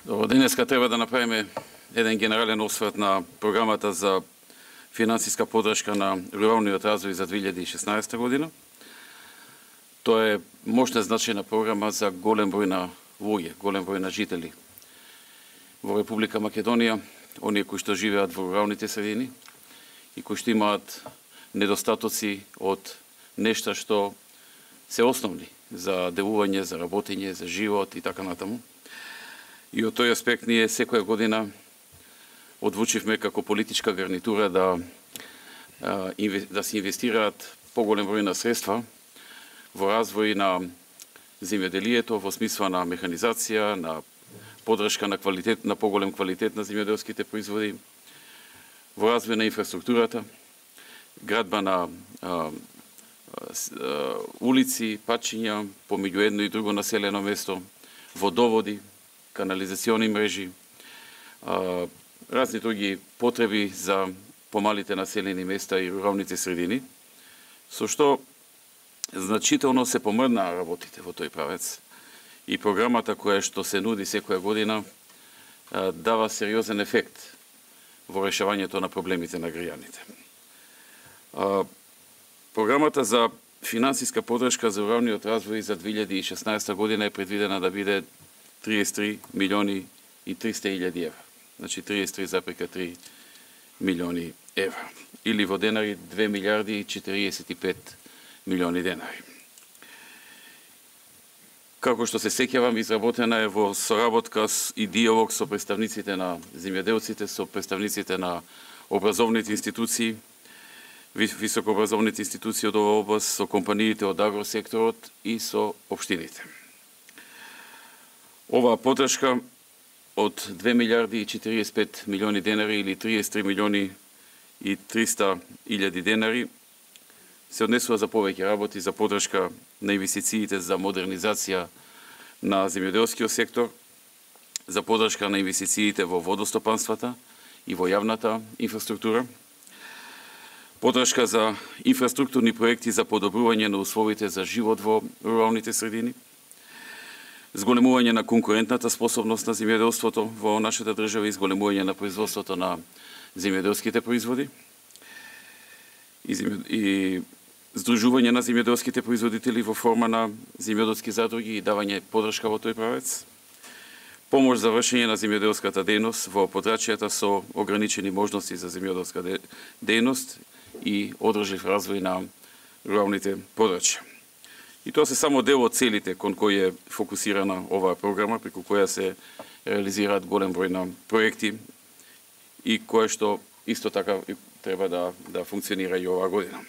Денеска треба да направиме еден генерален осврт на програмата за финансиска поддршка на руралниот развој за 2016 година. Тоа е мощна значајна програма за голем број на луѓе, голем број на жители во Република Македонија, оние кои што живеат во руралните средини и кои што имаат недостатоци од нешта што се основни за делување, за работење, за живот и така натаму. И од тој аспект ние секоја година одлучивме како политичка гарнитура да се инвестираат поголем број на средства во развој на земјоделието, во смисла на механизација, на поддршка на квалитет, на поголем квалитет на земјоделските производи, во развој на инфраструктурата, градба на улици, патчиња помеѓу едно и друго населено место, водоводи, канализациони мрежи, разни други потреби за помалите населени места и руралните средини, со што значително се помрднаа работите во тој правец. И програмата која што се нуди секоја година дава сериозен ефект во решавањето на проблемите на граѓаните. Програмата за финансиска поддршка за руралниот развој за 2016 година е предвидена да биде 33 милиони и 300 илјади евра. Значи 33,3 милиони евра. Или во денари 2 милиарди и 45 милиони денари. Како што се сеќавам, изработена е во соработка и диалог со представниците на земјоделците, со представниците на образовните институции, високообразовните институции од оваа област, со компаниите од агросекторот и со општините. Оваа поддршка од 2 милиарди и 45 милиони денари или 33 милиони и 300 илјади денари се однесува за повеќе работи за поддршка на инвестициите за модернизација на земјоделскиот сектор, за поддршка на инвестициите во водостопанствата и во јавната инфраструктура, поддршка за инфраструктурни проекти за подобрување на условите за живот во руралните средини, зголемување на конкурентната способност на земјоделството во нашата држава и зголемување на производството на земјоделските производи и здружување на земјоделските производители во форма на земјоделски задруги и давање поддршка во тој правец, помош за вршење на земјоделската дејност во подрачјата со ограничени можности за земјоделска дејност и одржлив развој на руралните подрачја. И тоа се само дел од целите кон кои е фокусирана оваа програма, преку која се реализираат голем број на проекти и кое што исто така треба да функционира и оваа година.